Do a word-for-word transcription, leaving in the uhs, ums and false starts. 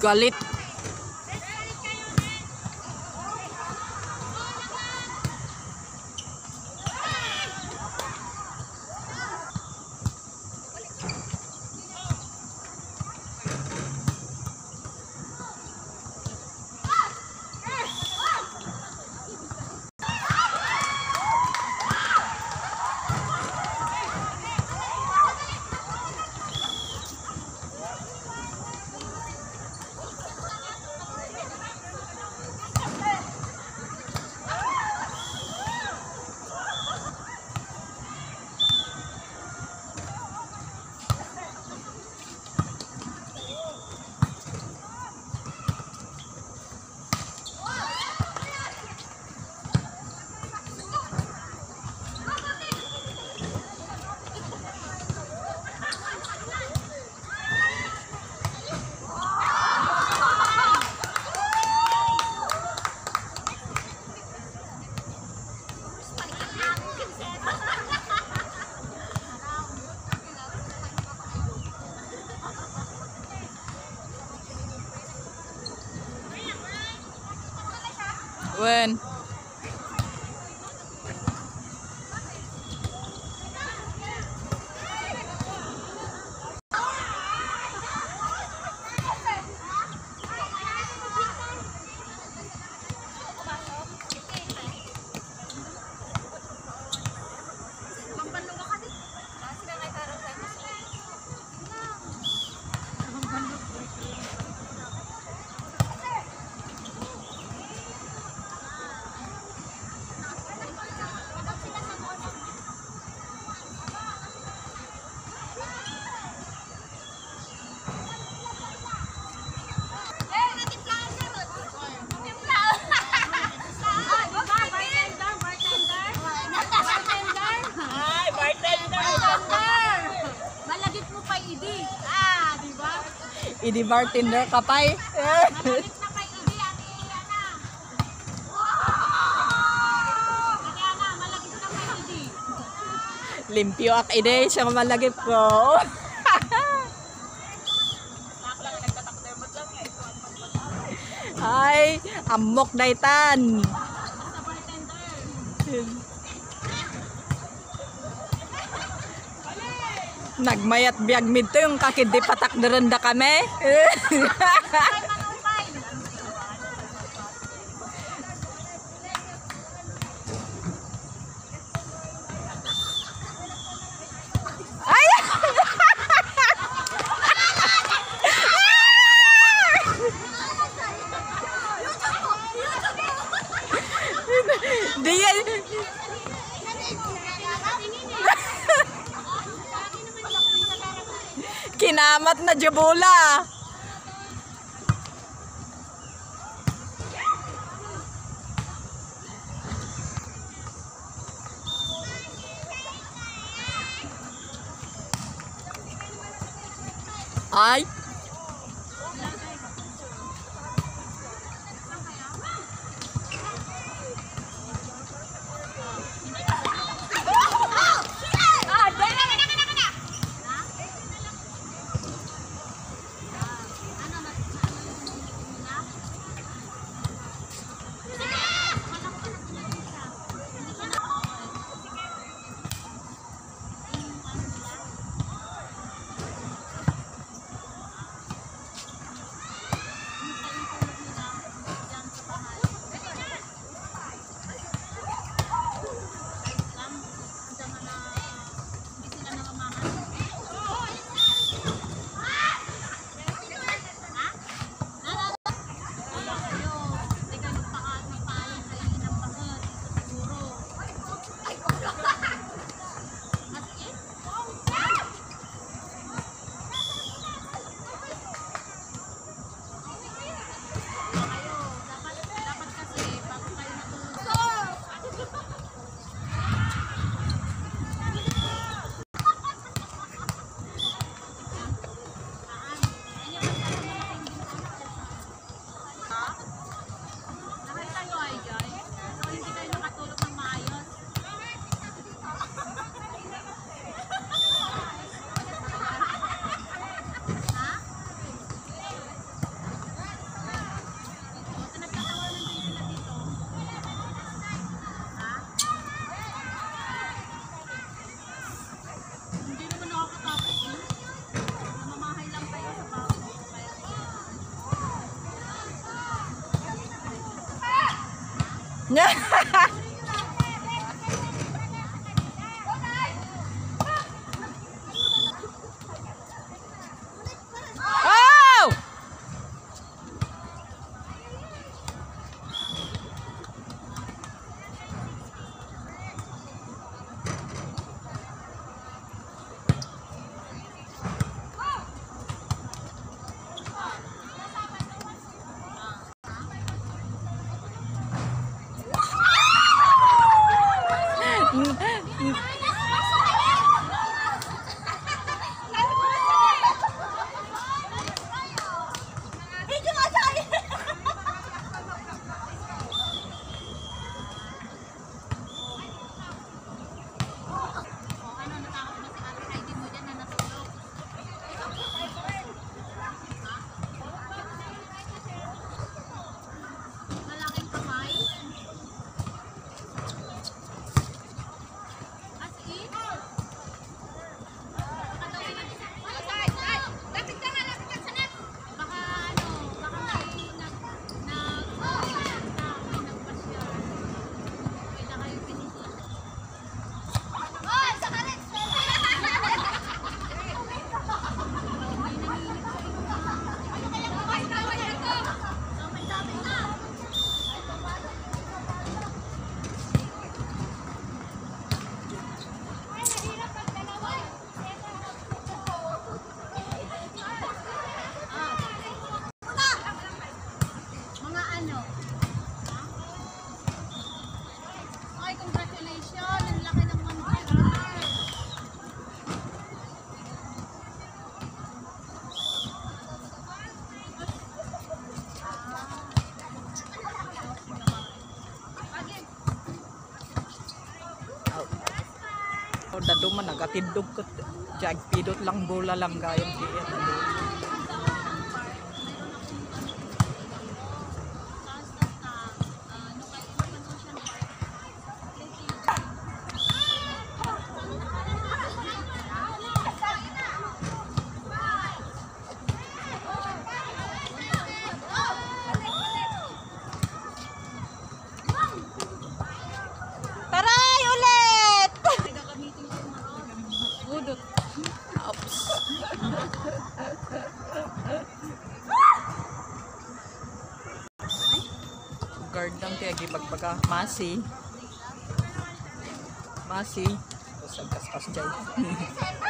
Galit. When Idi bartender ka pa eh. Malapit na kay Idi, ate Iliana. Iliana, malapit na kay Idi. Limpyo ak ide siya malagip ko. Ay, amok daytan. Sa bartender. Nagmayat biag midtong kakid di patak derenda kami. Ay! Dia kinamat na jabula. Ay. Oh! Malaking kamay. As in? Baka daw yun. Ay, ay, lapit ka nga, lapit ka sa net. Baka ano, baka may nag, nag, oh, na, may nagpasya. Pwede na kayo pinisip. Oh, sa kalit! Mga ano? Ay, congratulations! Ang laki ng mantika. O dado man nagatindog ko. Jag pidot lang bola lang gayong diyan. Taray ulit. Budot. Oops. Guard lang kaya gipagbaga. Masi. Masi. Tapos agkas-kas dyan.